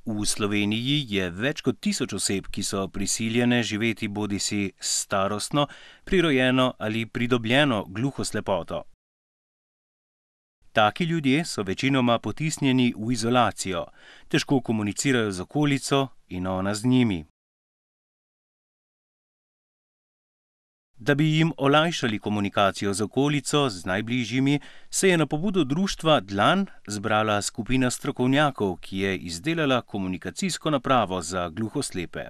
V Sloveniji je več kot 1000 oseb, ki so prisiljene živeti bodisi s starostno, prirojeno ali pridobljeno gluhoslepoto. Taki ljudje so večinoma potisnjeni v izolacijo, težko komunicirajo z okolico in ona z njimi. Da bi jim olajšali komunikacijo z okolico, z najbližjimi, se je na pobudo društva Dlan zbrala skupina strokovnjakov, ki je izdelala komunikacijsko napravo za gluhoslepe.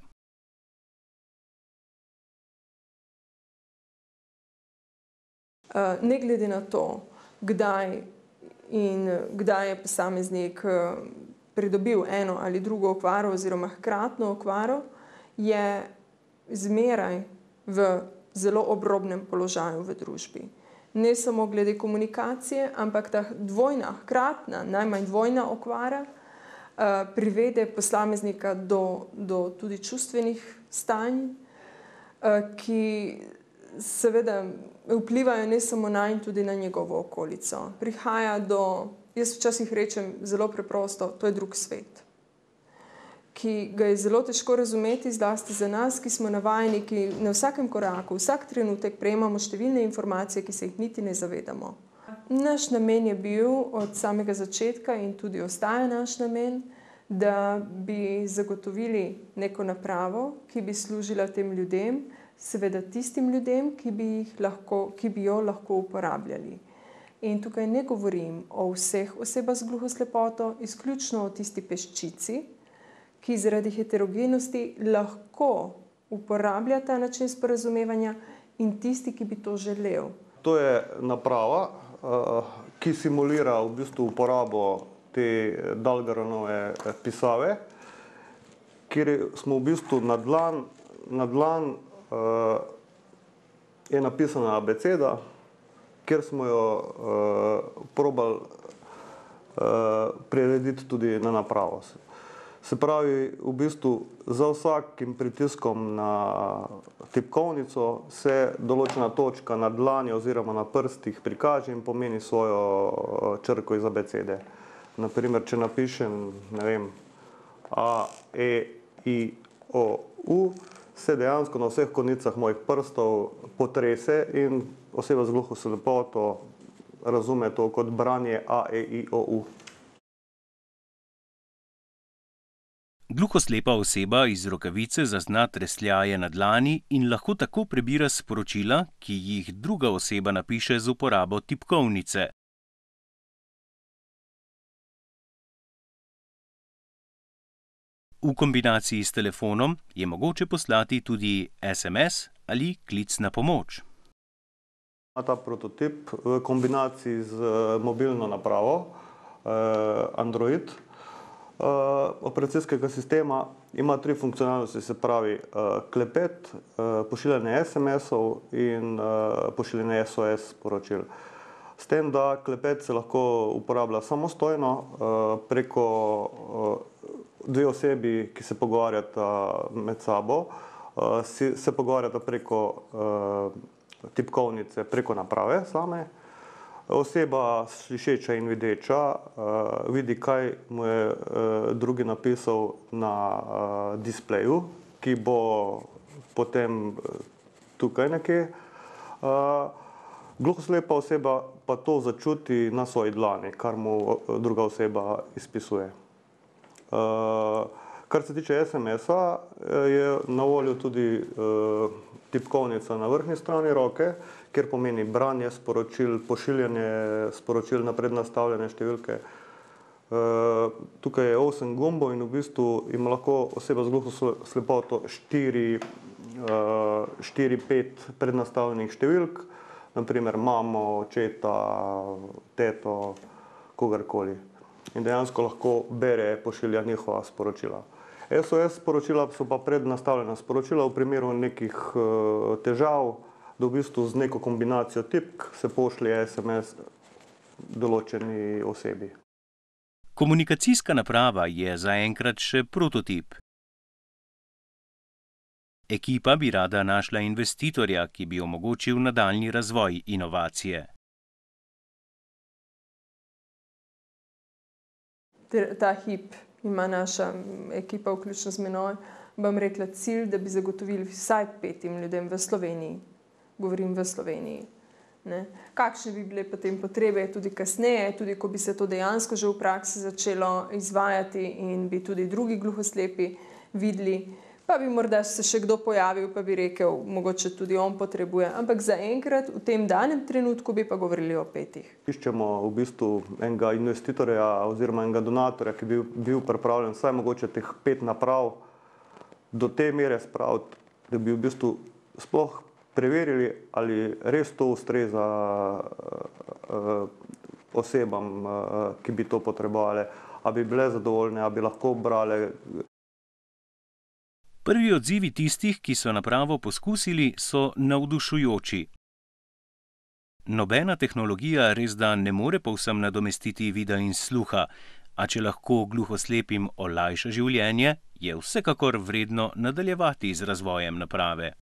Ne glede na to, kdaj je posameznik pridobil eno ali drugo okvaro oziroma hkratno okvaro, je zmeraj v zelo obrobnem položaju v družbi. Ne samo glede komunikacije, ampak ta dvojna, hkratna, najmanj dvojna okvara privede posameznika do tudi čustvenih stanj, ki seveda vplivajo ne samo nanj, tudi na njegovo okolico. Prihaja jaz včasih rečem zelo preprosto, to je drug svet, ki ga je zelo težko razumeti, zlasti za nas, ki smo navajeni, ki na vsakem koraku, vsak trenutek prejemamo številne informacije, ki se jih niti ne zavedamo. Naš namen je bil od samega začetka in tudi ostaja naš namen, da bi zagotovili neko napravo, ki bi služila tem ljudem, seveda tistim ljudem, ki bi jo lahko uporabljali. In tukaj ne govorim o vseh osebah z gluhoslepoto, izključno o tisti peščici, ki zaradi heterogenosti lahko uporablja ta način sporazumevanja in tisti, ki bi to želel. To je naprava, ki simulira v bistvu uporabo te Dahlgrenove pisave, kjer smo v bistvu na dlan je napisana abeceda, kjer smo jo probali prirediti tudi na napravo. Se pravi, v bistvu za vsakim pritiskom na tipkovnico se določena točka na dlani oziroma na prstih prikaže in pomeni svojo črko iz abecede. Naprimer, če napišem, ne vem, A, E, I, O, U, se dejansko na vseh konicah mojih prstov potrese in oseba z gluhoslepoto razume to kot branje A, E, I, O, U. Gluhoslepa oseba iz rokavice zazna tresljaje na dlani in lahko tako prebira sporočila, ki jih druga oseba napiše z uporabo tipkovnice. V kombinaciji s telefonom je mogoče poslati tudi SMS ali klic na pomoč. Ta prototip v kombinaciji z mobilno napravo Android operacijskega sistema ima 3 funkcionalnosti, se pravi klepet, pošiljanje SMS-ov in pošiljanje SOS sporočil. S tem, da klepet se lahko uporablja samostojno preko 2 osebi, ki se pogovarjata med sabo, se pogovarjata preko tipkovnice, preko naprave same. Oseba slišeča in videča vidi, kaj mu je drugi napisal na displeju, ki bo potem tukaj nekje. Gluhoslepa oseba pa to začuti na svoji dlani, kar mu druga oseba izpisuje. Kar se tiče SMS-a, je na voljo tudi tipkovnica na vrhnji strani roke, kjer pomeni branje sporočil, pošiljanje sporočil na prednastavljene številke. Tukaj je 8 gumbov in v bistvu ima lahko oseba z gluhoslepoto 4-5 prednastavljenih številk, naprimer mamo, očeta, teto, kogarkoli. In dejansko lahko bere, pošilja njihova sporočila. SOS sporočila so pa prednastavljena sporočila v primeru nekih težav, da v bistvu z neko kombinacijo tipk se pošlje SMS določeni osebi. Komunikacijska naprava je zaenkrat še prototip. Ekipa bi rada našla investitorja, ki bi omogočil nadaljnji razvoj inovacije. Ta hip ima naša ekipa, vključno z menoj, bom rekla, cilj, da bi zagotovili vsaj 5 ljudem v Sloveniji. Govorim v Sloveniji. Ne. Kakšne bi bile potem potrebe tudi kasneje, tudi ko bi se to dejansko že v praksi začelo izvajati in bi tudi drugi gluhoslepi videli, pa bi morda se še kdo pojavil, pa bi rekel, mogoče tudi on potrebuje. Ampak zaenkrat, v tem danem trenutku bi pa govorili o 5. Iščemo v bistvu enega investitorja oziroma enega donatorja, ki bi bil pripravljen vsaj mogoče teh 5 naprav do te mere spraviti, da bi v bistvu sploh preverili, ali res to ustreza osebam, ki bi to potrebovali, a bi bile zadovoljne, a bi lahko brale. Prvi odzivi tistih, ki so napravo poskusili, so navdušujoči. Nobena tehnologija resda ne more povsem nadomestiti vida in sluha, a če lahko gluhoslepim olajša življenje, je vsekakor vredno nadaljevati z razvojem naprave.